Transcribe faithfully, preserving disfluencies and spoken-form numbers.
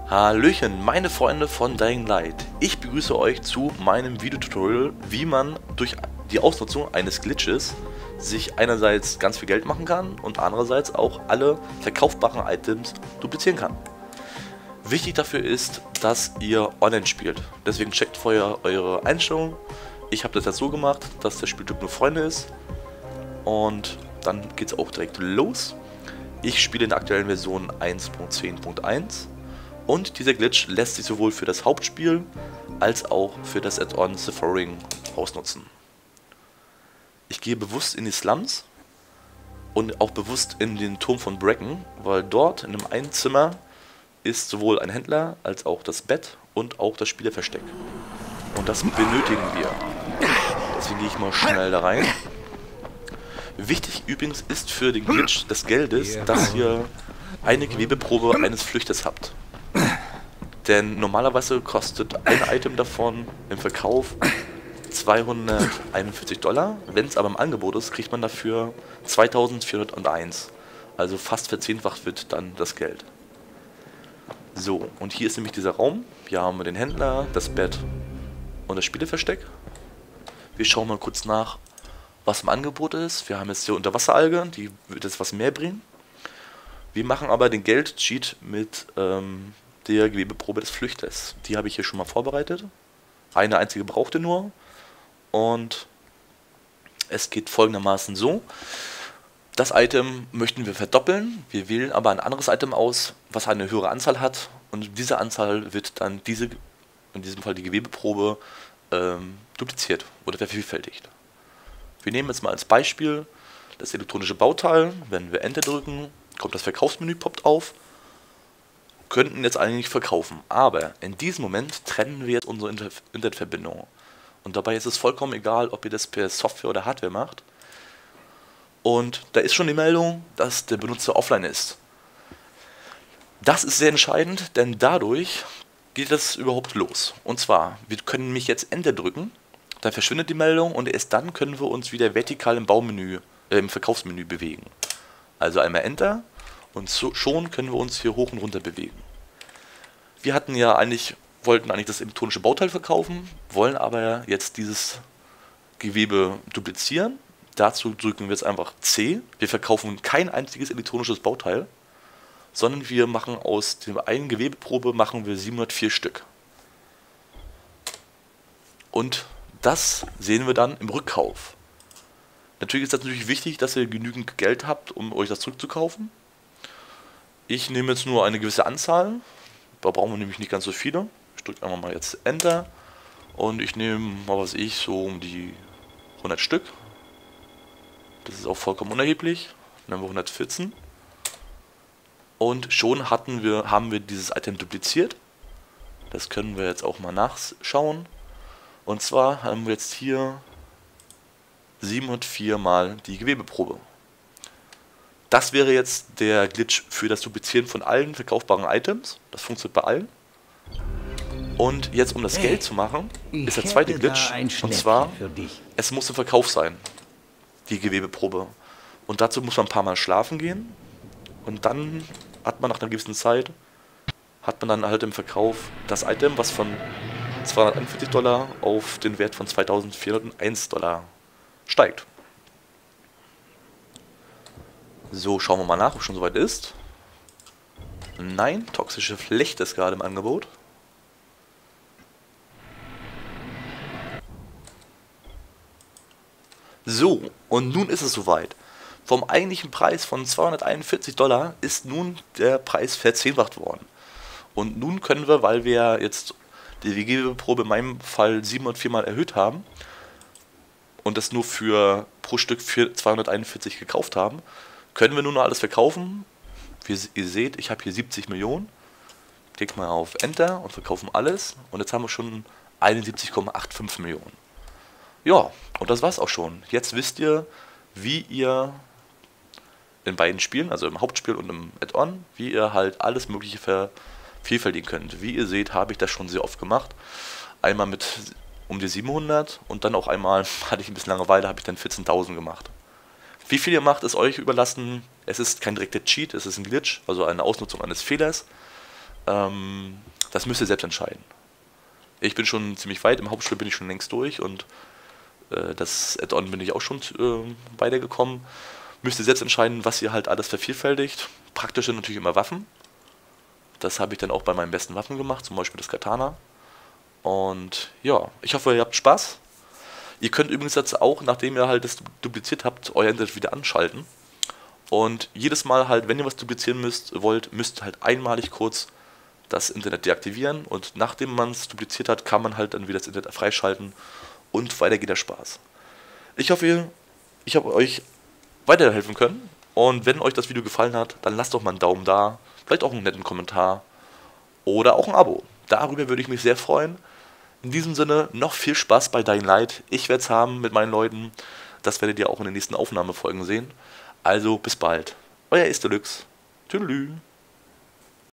Hallöchen, meine Freunde von Dying Light. Ich begrüße euch zu meinem Videotutorial, wie man durch die Ausnutzung eines Glitches sich einerseits ganz viel Geld machen kann und andererseits auch alle verkaufbaren Items duplizieren kann. Wichtig dafür ist, dass ihr online spielt. Deswegen checkt vorher eure Einstellungen. Ich habe das jetzt so gemacht, dass der Spieltyp nur Freunde ist. Und dann geht es auch direkt los. Ich spiele in der aktuellen Version eins Punkt zehn Punkt eins. Und dieser Glitch lässt sich sowohl für das Hauptspiel als auch für das Add-on Suffering ausnutzen. Ich gehe bewusst in die Slums und auch bewusst in den Turm von Bracken, weil dort in einem einen Zimmer ist sowohl ein Händler als auch das Bett und auch das Spielerversteck. Und das benötigen wir. Deswegen gehe ich mal schnell da rein. Wichtig übrigens ist für den Glitch des Geldes, dass ihr eine Gewebeprobe eines Flüchters habt. Denn normalerweise kostet ein Item davon im Verkauf zweihunderteinundvierzig Dollar. Wenn es aber im Angebot ist, kriegt man dafür zweitausendvierhunderteins. Also fast verzehnfacht wird dann das Geld. So, und hier ist nämlich dieser Raum. Hier haben wir den Händler, das Bett und das Spieleversteck. Wir schauen mal kurz nach, was im Angebot ist. Wir haben jetzt hier Unterwasseralge, die wird jetzt was mehr bringen. Wir machen aber den Geld-Cheat mit ähm, der Gewebeprobe des Flüchters. Die habe ich hier schon mal vorbereitet. Eine einzige braucht ihr nur. Und es geht folgendermaßen so. Das Item möchten wir verdoppeln. Wir wählen aber ein anderes Item aus, was eine höhere Anzahl hat. Und diese Anzahl wird dann diese, in diesem Fall die Gewebeprobe, ähm, dupliziert oder vervielfältigt. Wir nehmen jetzt mal als Beispiel das elektronische Bauteil. Wenn wir Enter drücken, kommt das Verkaufsmenü, poppt auf. Könnten jetzt eigentlich verkaufen, aber in diesem Moment trennen wir jetzt unsere Inter Internetverbindung. Und dabei ist es vollkommen egal, ob ihr das per Software oder Hardware macht. Und da ist schon die Meldung, dass der Benutzer offline ist. Das ist sehr entscheidend, denn dadurch geht das überhaupt los. Und zwar, wir können nämlich jetzt Enter drücken, dann verschwindet die Meldung und erst dann können wir uns wieder vertikal im Baumenü, äh, im Verkaufsmenü bewegen. Also einmal Enter. Und so, schon können wir uns hier hoch und runter bewegen. Wir hatten ja eigentlich, wollten eigentlich das elektronische Bauteil verkaufen, wollen aber jetzt dieses Gewebe duplizieren. Dazu drücken wir jetzt einfach C. Wir verkaufen kein einziges elektronisches Bauteil, sondern wir machen aus der einen Gewebeprobe machen wir siebenhundertvier Stück. Und das sehen wir dann im Rückkauf. Natürlich ist das natürlich wichtig, dass ihr genügend Geld habt, um euch das zurückzukaufen. Ich nehme jetzt nur eine gewisse Anzahl, da brauchen wir nämlich nicht ganz so viele. Ich drücke einfach mal jetzt Enter und ich nehme mal, was ich, so um die hundert Stück. Das ist auch vollkommen unerheblich. Dann haben wir hundertvierzehn. Und schon hatten wir, haben wir dieses Item dupliziert. Das können wir jetzt auch mal nachschauen. Und zwar haben wir jetzt hier siebenhundertvier mal die Gewebeprobe. Das wäre jetzt der Glitch für das Duplizieren von allen verkaufbaren Items. Das funktioniert bei allen. Und jetzt, um das hey, Geld zu machen, ist der zweite Glitch. Und zwar, es muss im Verkauf sein, die Gewebeprobe. Und dazu muss man ein paar Mal schlafen gehen. Und dann hat man nach einer gewissen Zeit, hat man dann halt im Verkauf das Item, was von zweihunderteinundvierzig Dollar auf den Wert von zweitausendvierhunderteins Dollar steigt. So, schauen wir mal nach, ob es schon soweit ist. Nein, toxische Flechte ist gerade im Angebot. So, und nun ist es soweit. Vom eigentlichen Preis von zweihunderteinundvierzig Dollar ist nun der Preis verzehnfacht worden. Und nun können wir, weil wir jetzt die Gewebeprobe in meinem Fall siebenhundertvier Mal erhöht haben und das nur für pro Stück für zweihunderteinundvierzig gekauft haben, können wir nun noch alles verkaufen. Wie ihr seht, ich habe hier siebzig Millionen. Klick mal auf Enter und verkaufen alles. Und jetzt haben wir schon einundsiebzig Komma fünfundachtzig Millionen. Ja, und das war's auch schon. Jetzt wisst ihr, wie ihr in beiden Spielen, also im Hauptspiel und im Add-on, wie ihr halt alles Mögliche vervielfältigen könnt. Wie ihr seht, habe ich das schon sehr oft gemacht. Einmal mit um die siebenhundert und dann auch einmal, hatte ich ein bisschen Langeweile, habe ich dann vierzehntausend gemacht. Wie viel ihr macht, ist euch überlassen. Es ist kein direkter Cheat, es ist ein Glitch, also eine Ausnutzung eines Fehlers. Ähm, das müsst ihr selbst entscheiden. Ich bin schon ziemlich weit, im Hauptspiel bin ich schon längst durch und äh, das Add-on bin ich auch schon äh, weitergekommen. Müsst ihr selbst entscheiden, was ihr halt alles vervielfältigt. Praktisch sind natürlich immer Waffen. Das habe ich dann auch bei meinen besten Waffen gemacht, zum Beispiel das Katana. Und ja, ich hoffe, ihr habt Spaß. Ihr könnt übrigens jetzt auch, nachdem ihr halt das dupliziert habt, euer Internet wieder anschalten. Und jedes Mal halt, wenn ihr was duplizieren müsst, wollt, müsst ihr halt einmalig kurz das Internet deaktivieren. Und nachdem man es dupliziert hat, kann man halt dann wieder das Internet freischalten. Und weiter geht der Spaß. Ich hoffe, ich habe euch weiterhelfen können. Und wenn euch das Video gefallen hat, dann lasst doch mal einen Daumen da. Vielleicht auch einen netten Kommentar. Oder auch ein Abo. Darüber würde ich mich sehr freuen. In diesem Sinne, noch viel Spaß bei Dying Light. Ich werde es haben mit meinen Leuten. Das werdet ihr auch in den nächsten Aufnahmefolgen sehen. Also, bis bald. Euer Ist Deluxe. Tschüss.